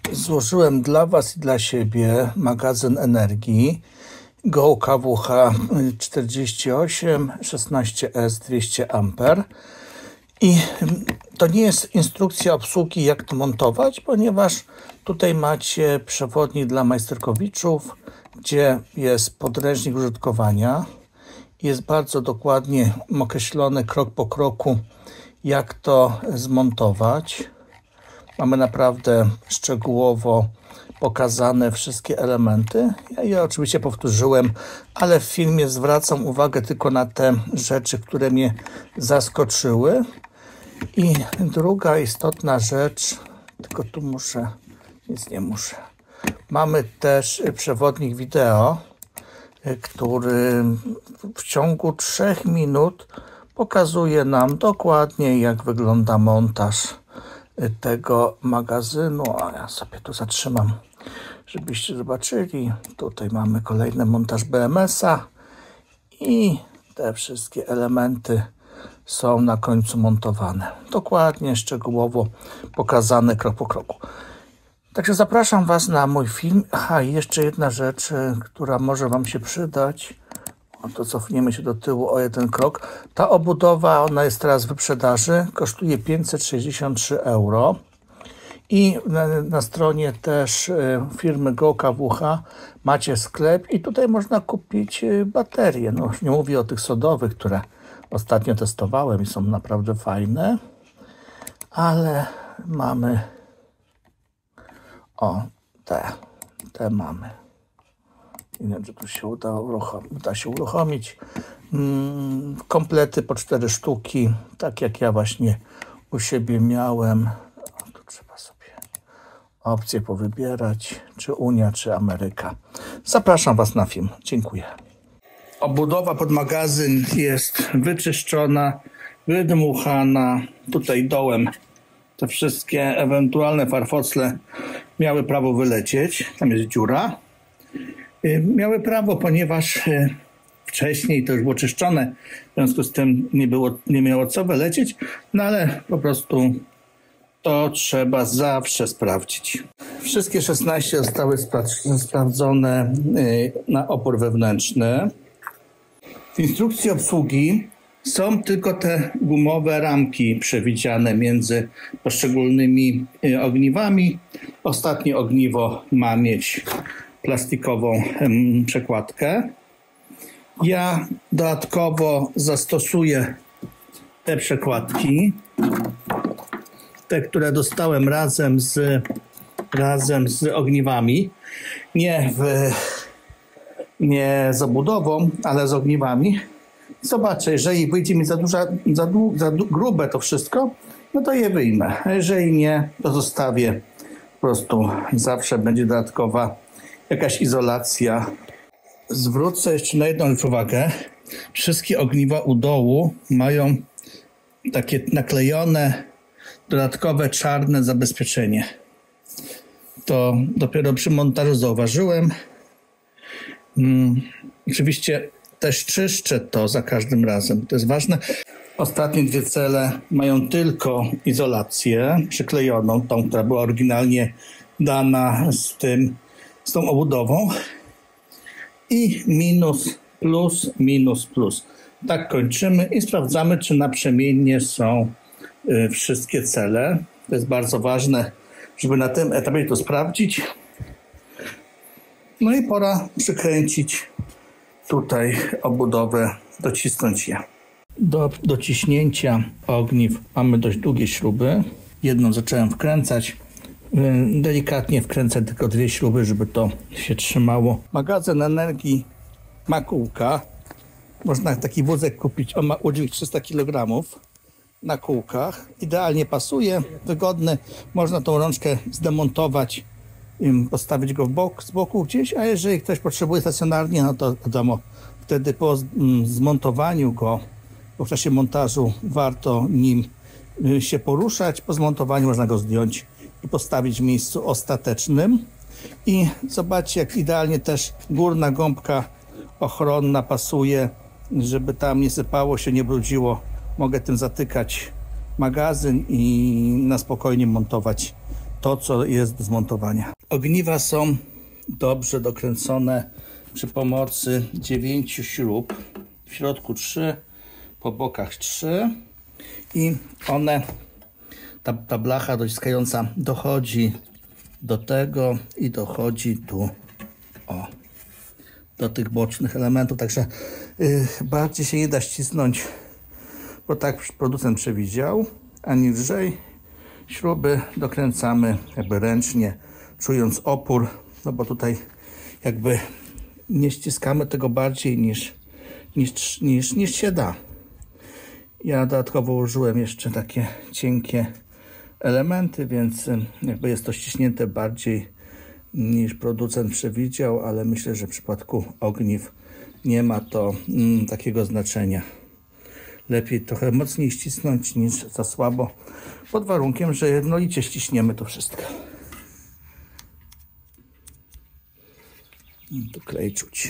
Złożyłem dla Was i dla siebie magazyn energii Go KWH 48 16S 200 A. I to nie jest instrukcja obsługi, jak to montować, ponieważ tutaj macie przewodnik dla majsterkowiczów, gdzie jest podręcznik użytkowania. Jest bardzo dokładnie określone krok po kroku, jak to zmontować. Mamy naprawdę szczegółowo pokazane wszystkie elementy. Ja je oczywiście powtórzyłem, ale w filmie zwracam uwagę tylko na te rzeczy, które mnie zaskoczyły. I druga istotna rzecz, tylko tu muszę, nic nie muszę. Mamy też przewodnik wideo, który w ciągu 3 minut pokazuje nam dokładnie, jak wygląda montaż tego magazynu. A ja sobie tu zatrzymam, żebyście zobaczyli. Tutaj mamy kolejny montaż BMS-a i te wszystkie elementy są na końcu montowane. Dokładnie, szczegółowo pokazane krok po kroku. Także zapraszam Was na mój film. Aha, i jeszcze jedna rzecz, która może Wam się przydać. To cofniemy się do tyłu o jeden krok. Ta obudowa, ona jest teraz w wyprzedaży, kosztuje 563 euro. I na stronie też firmy Go KWH macie sklep i tutaj można kupić baterie. No, nie mówię o tych sodowych, które ostatnio testowałem i są naprawdę fajne, ale mamy te mamy. Nie wiem, czy tu się uda się uruchomić. Komplety po 4 sztuki, tak jak ja właśnie u siebie miałem. Tu trzeba sobie opcje powybierać, czy Unia, czy Ameryka. Zapraszam Was na film. Dziękuję. Obudowa pod magazyn jest wyczyszczona, wydmuchana. Tutaj dołem te wszystkie ewentualne farfocle miały prawo wylecieć. Tam jest dziura. Miały prawo, ponieważ wcześniej to już było czyszczone, w związku z tym nie miało co wylecieć, no ale po prostu to trzeba zawsze sprawdzić. Wszystkie 16 zostały sprawdzone na opór wewnętrzny. W instrukcji obsługi są tylko te gumowe ramki przewidziane między poszczególnymi ogniwami. Ostatnie ogniwo ma mieć plastikową przekładkę. Ja dodatkowo zastosuję te przekładki, te, które dostałem razem z ogniwami, nie z obudową, ale z ogniwami. Zobaczę, jeżeli wyjdzie mi za grube to wszystko, no to je wyjmę. A jeżeli nie, to zostawię. Po prostu zawsze będzie dodatkowa jakaś izolacja. Zwrócę jeszcze na jedną uwagę. Wszystkie ogniwa u dołu mają takie naklejone dodatkowe czarne zabezpieczenie. To dopiero przy montażu zauważyłem. Oczywiście też czyszczę to za każdym razem. To jest ważne. Ostatnie 2 cele mają tylko izolację przyklejoną, tą, która była oryginalnie dana z tą obudową. I minus, plus, minus, plus. Tak kończymy i sprawdzamy, czy naprzemiennie są wszystkie cele. To jest bardzo ważne, żeby na tym etapie to sprawdzić. No i pora przykręcić tutaj obudowę, docisnąć je. Do dociśnięcia ogniw mamy dość długie śruby. Jedną zacząłem wkręcać. Delikatnie wkręcę tylko 2 śruby, żeby to się trzymało. Magazyn energii ma kółka. Można taki wózek kupić, on ma udźwig 300 kg na kółkach. Idealnie pasuje, wygodny. Można tą rączkę zdemontować, postawić go z boku gdzieś, a jeżeli ktoś potrzebuje stacjonarnie, no to wiadomo, wtedy po zmontowaniu go, bo w czasie montażu warto nim się poruszać. Po zmontowaniu można go zdjąć i postawić w miejscu ostatecznym. I zobaczcie, jak idealnie też górna gąbka ochronna pasuje, żeby tam nie sypało się, nie brudziło. Mogę tym zatykać magazyn i na spokojnie montować to, co jest do zmontowania. Ogniwa są dobrze dokręcone przy pomocy 9 śrub. W środku 3, po bokach 3 i one, ta blacha dociskająca dochodzi do tego i dochodzi tu, o, do tych bocznych elementów, także bardziej się nie da ścisnąć, bo tak producent przewidział, a niżej śruby dokręcamy jakby ręcznie, czując opór, no bo tutaj jakby nie ściskamy tego bardziej niż się da. Ja dodatkowo użyłem jeszcze takie cienkie elementy, więc jakby jest to ściśnięte bardziej niż producent przewidział, ale myślę, że w przypadku ogniw nie ma to takiego znaczenia. Lepiej trochę mocniej ścisnąć niż za słabo, pod warunkiem, że jednolicie ściśniemy to wszystko. Tu klej czuć.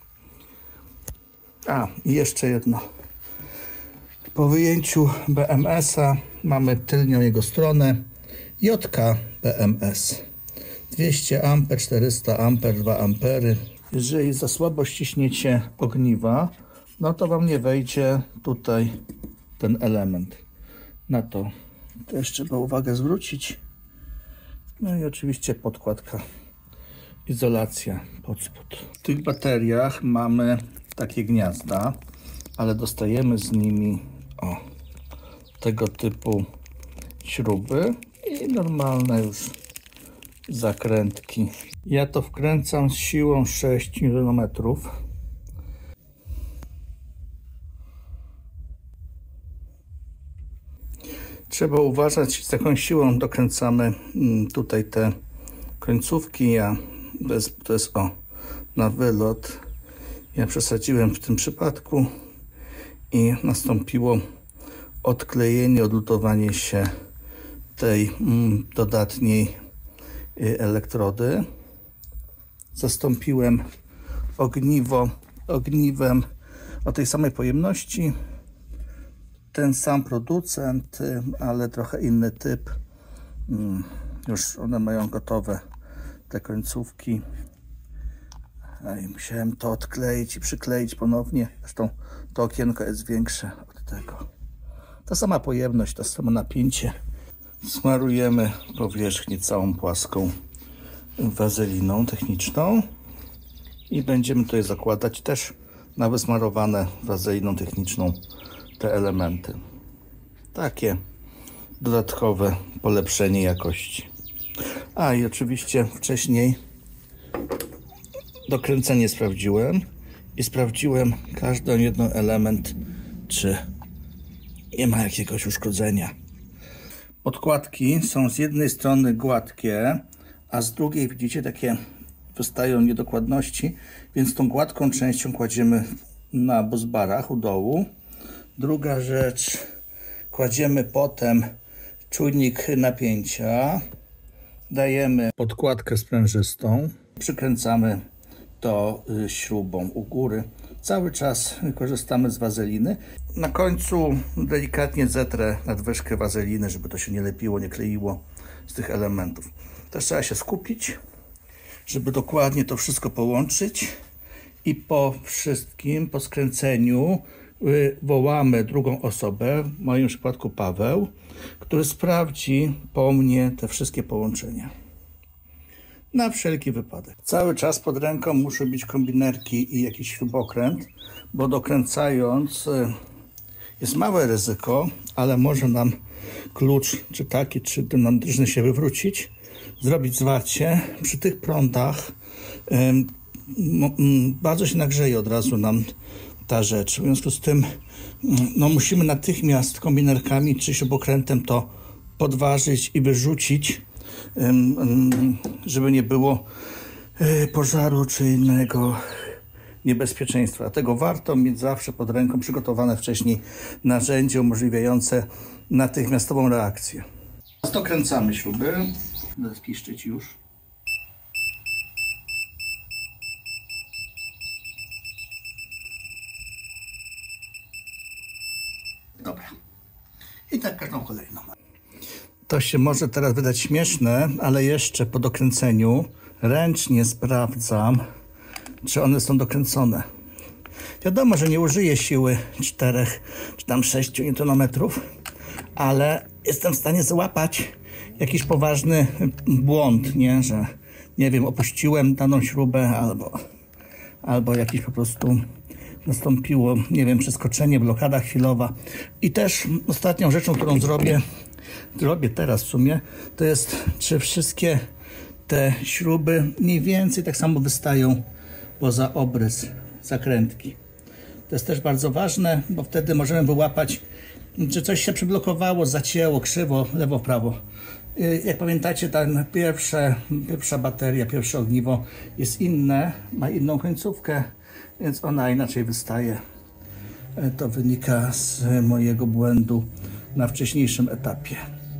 A, i jeszcze jedno. Po wyjęciu BMS-a mamy tylnią jego stronę JK BMS. 200 A, 400 A, 2 A. Jeżeli za słabo ściśniecie ogniwa, no to Wam nie wejdzie tutaj ten element. Na to też trzeba uwagę zwrócić. No i oczywiście podkładka, izolacja pod spód. W tych bateriach mamy takie gniazda, ale dostajemy z nimi tego typu śruby i normalne już zakrętki. Ja to wkręcam z siłą 6 Nm. Trzeba uważać, z jaką siłą dokręcamy tutaj te końcówki. To jest na wylot. Ja przesadziłem w tym przypadku i nastąpiło odklejenie, odlutowanie się tej dodatniej elektrody. Zastąpiłem ogniwem o tej samej pojemności. Ten sam producent, ale trochę inny typ. Już one mają gotowe te końcówki. I musiałem to odkleić i przykleić ponownie. Zresztą to okienko jest większe od tego. Ta sama pojemność, to samo napięcie. Smarujemy powierzchnię całą płaską wazeliną techniczną i będziemy tutaj zakładać też na wysmarowane wazeliną techniczną te elementy. Takie dodatkowe polepszenie jakości. A i oczywiście wcześniej dokręcenie sprawdziłem i sprawdziłem każdy jeden element, czy nie ma jakiegoś uszkodzenia. Podkładki są z jednej strony gładkie, a z drugiej widzicie takie wystają niedokładności, więc tą gładką częścią kładziemy na busbarach u dołu. Druga rzecz, kładziemy potem czujnik napięcia, dajemy podkładkę sprężystą, przykręcamy to śrubą u góry. Cały czas korzystamy z wazeliny. Na końcu delikatnie zetrę nadwyżkę wazeliny, żeby to się nie lepiło, nie kleiło z tych elementów. Też trzeba się skupić, żeby dokładnie to wszystko połączyć i po wszystkim, po skręceniu wołamy drugą osobę, w moim przypadku Paweł, który sprawdzi po mnie te wszystkie połączenia. Na wszelki wypadek. Cały czas pod ręką muszą być kombinerki i jakiś śrubokręt, bo dokręcając jest małe ryzyko, ale może nam klucz, czy taki, czy dynamiczny się wywrócić, zrobić zwarcie. Przy tych prądach bardzo się nagrzeje od razu nam ta rzecz. W związku z tym no, musimy natychmiast kombinerkami czy śrubokrętem to podważyć i wyrzucić, żeby nie było pożaru czy innego niebezpieczeństwa. Dlatego warto mieć zawsze pod ręką przygotowane wcześniej narzędzie umożliwiające natychmiastową reakcję. Dokręcamy śruby. Będę piszczyć już. Dobra. I tak każdą kolejną. To się może teraz wydać śmieszne, ale jeszcze po dokręceniu ręcznie sprawdzam, czy one są dokręcone. Wiadomo, że nie użyję siły 4 czy tam 6 Nm, ale jestem w stanie złapać jakiś poważny błąd, nie? Że nie wiem, opuściłem daną śrubę albo jakiś po prostu nastąpiło, nie wiem, przeskoczenie, blokada chwilowa. I też ostatnią rzeczą, którą zrobię teraz w sumie, to jest, czy wszystkie te śruby mniej więcej tak samo wystają poza obrys zakrętki. To jest też bardzo ważne, bo wtedy możemy wyłapać, czy coś się przyblokowało, zacięło, krzywo, lewo, prawo. Jak pamiętacie, ta pierwsza bateria, pierwsze ogniwo jest inne, ma inną końcówkę, więc ona inaczej wystaje. To wynika z mojego błędu na wcześniejszym etapie.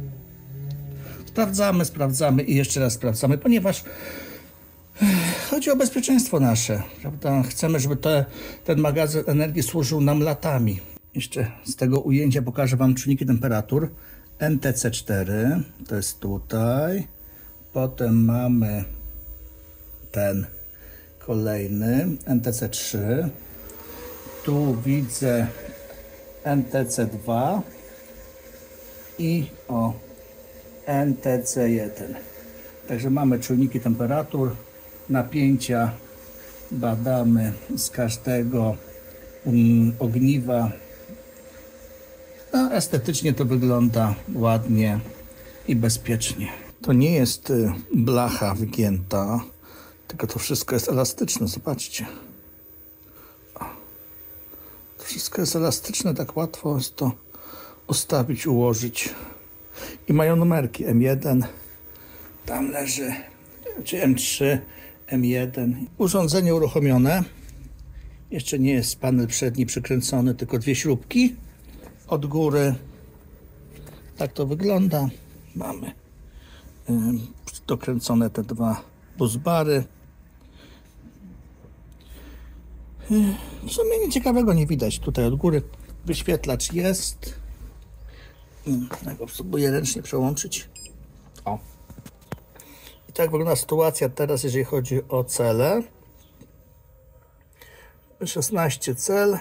Sprawdzamy i jeszcze raz sprawdzamy, ponieważ chodzi o bezpieczeństwo nasze, prawda? Chcemy, żeby ten magazyn energii służył nam latami. Jeszcze z tego ujęcia pokażę Wam czynniki temperatur. NTC4, to jest tutaj. Potem mamy ten kolejny, NTC3. Tu widzę NTC2 i NTC1. Także mamy czujniki temperatur, napięcia badamy z każdego ogniwa. No, estetycznie to wygląda ładnie i bezpiecznie. To nie jest blacha wygięta, tylko to wszystko jest elastyczne, zobaczcie. To wszystko jest elastyczne, tak łatwo jest to ustawić, ułożyć. I mają numerki M1, tam leży, czy M3, M1. Urządzenie uruchomione. Jeszcze nie jest panel przedni przykręcony, tylko 2 śrubki. Od góry tak to wygląda. Mamy dokręcone te 2 busbary. W sumie nic ciekawego nie widać. Tutaj od góry wyświetlacz jest. Ja go spróbuję ręcznie przełączyć. O. I tak wygląda sytuacja teraz, jeżeli chodzi o cele. 16 cel.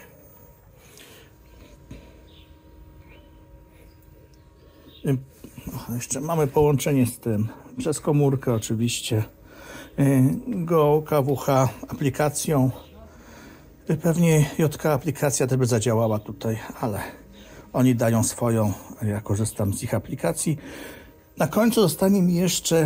Jeszcze mamy połączenie z tym przez komórkę oczywiście. Go KWH aplikacją. Pewnie JK aplikacja też by zadziałała tutaj, ale oni dają swoją, ja korzystam z ich aplikacji. Na końcu zostanie mi jeszcze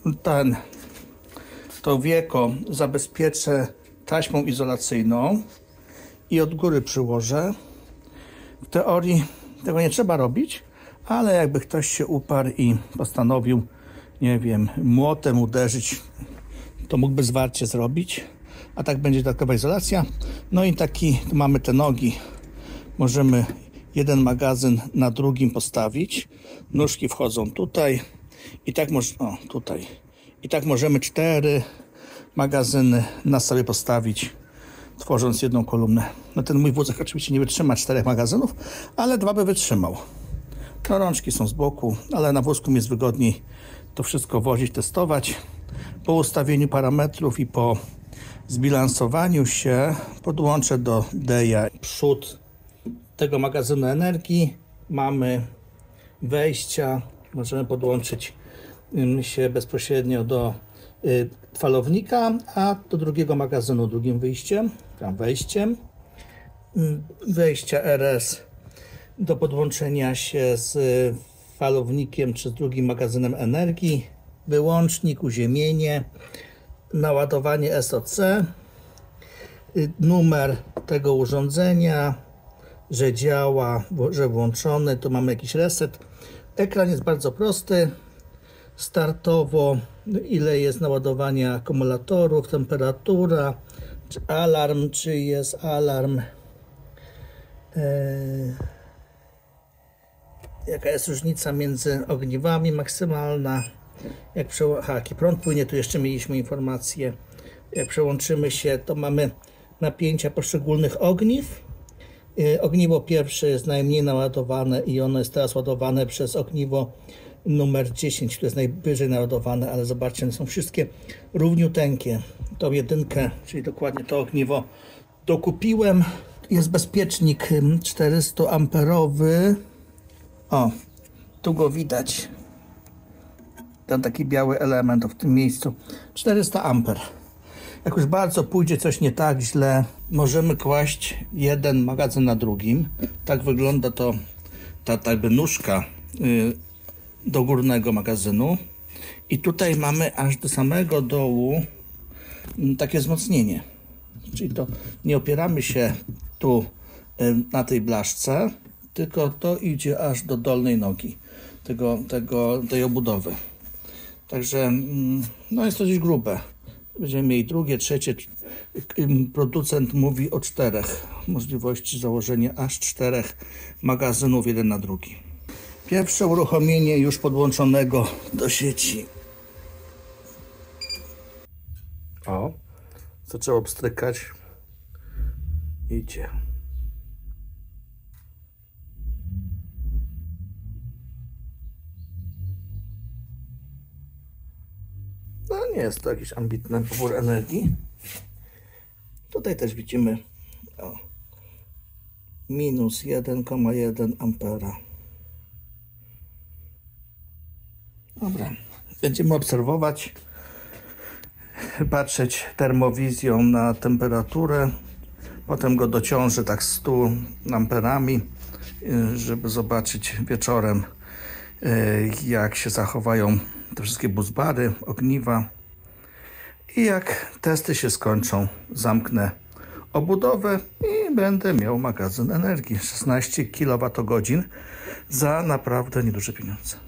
to wieko zabezpieczę taśmą izolacyjną i od góry przyłożę. W teorii tego nie trzeba robić, ale jakby ktoś się uparł i postanowił, nie wiem, młotem uderzyć, to mógłby zwarcie zrobić, a tak będzie dodatkowa izolacja. No i tu mamy te nogi, możemy jeden magazyn na drugim postawić, nóżki wchodzą tutaj i tak tutaj. I tak możemy 4 magazyny na sobie postawić, tworząc jedną kolumnę. No ten mój wózek oczywiście nie wytrzyma 4 magazynów, ale 2 by wytrzymał. No, rączki są z boku, ale na wózku mi jest wygodniej to wszystko wozić, testować. Po ustawieniu parametrów i po zbilansowaniu się podłączę do DEA przód tego magazynu energii. Mamy wejścia, możemy podłączyć się bezpośrednio do falownika, a do drugiego magazynu drugim wyjściem, tam wejściem. Wejścia RS do podłączenia się z falownikiem czy z drugim magazynem energii, wyłącznik, uziemienie, naładowanie SOC, numer tego urządzenia, że działa, że włączony, tu mamy jakiś reset. Ekran jest bardzo prosty, startowo, ile jest naładowania akumulatorów, temperatura, czy alarm, czy jest alarm, jaka jest różnica między ogniwami maksymalna, jaki prąd płynie, tu jeszcze mieliśmy informację. Jak przełączymy się, to mamy napięcia poszczególnych ogniw. Ogniwo pierwsze jest najmniej naładowane i ono jest teraz ładowane przez ogniwo numer 10, to jest najwyżej narodowane, ale zobaczcie, one są wszystkie równiuteńkie. Tą jedynkę, czyli dokładnie to ogniwo, dokupiłem. Jest bezpiecznik 400 amperowy. O, tu go widać. Ten taki biały element w tym miejscu. 400 amper. Jak już bardzo pójdzie coś nie tak źle, możemy kłaść jeden magazyn na drugim. Tak wygląda to ta jakby nóżka do górnego magazynu. I tutaj mamy aż do samego dołu takie wzmocnienie. Czyli to nie opieramy się tu na tej blaszce, tylko to idzie aż do dolnej nogi tej obudowy. Także no jest to dość grube. Będziemy mieli drugie, trzecie. Producent mówi o 4 możliwości założenia aż 4 magazynów jeden na drugi. Pierwsze uruchomienie już podłączonego do sieci. O, zaczęło pstrykać. Idzie. No nie jest to jakiś ambitny pobór energii. Tutaj też widzimy minus 1,1 ampera. Dobra, będziemy obserwować, patrzeć termowizją na temperaturę. Potem go dociążę tak 100 amperami, żeby zobaczyć wieczorem, jak się zachowają te wszystkie buzbary, ogniwa. I jak testy się skończą, zamknę obudowę i będę miał magazyn energii 16 kWh za naprawdę nieduże pieniądze.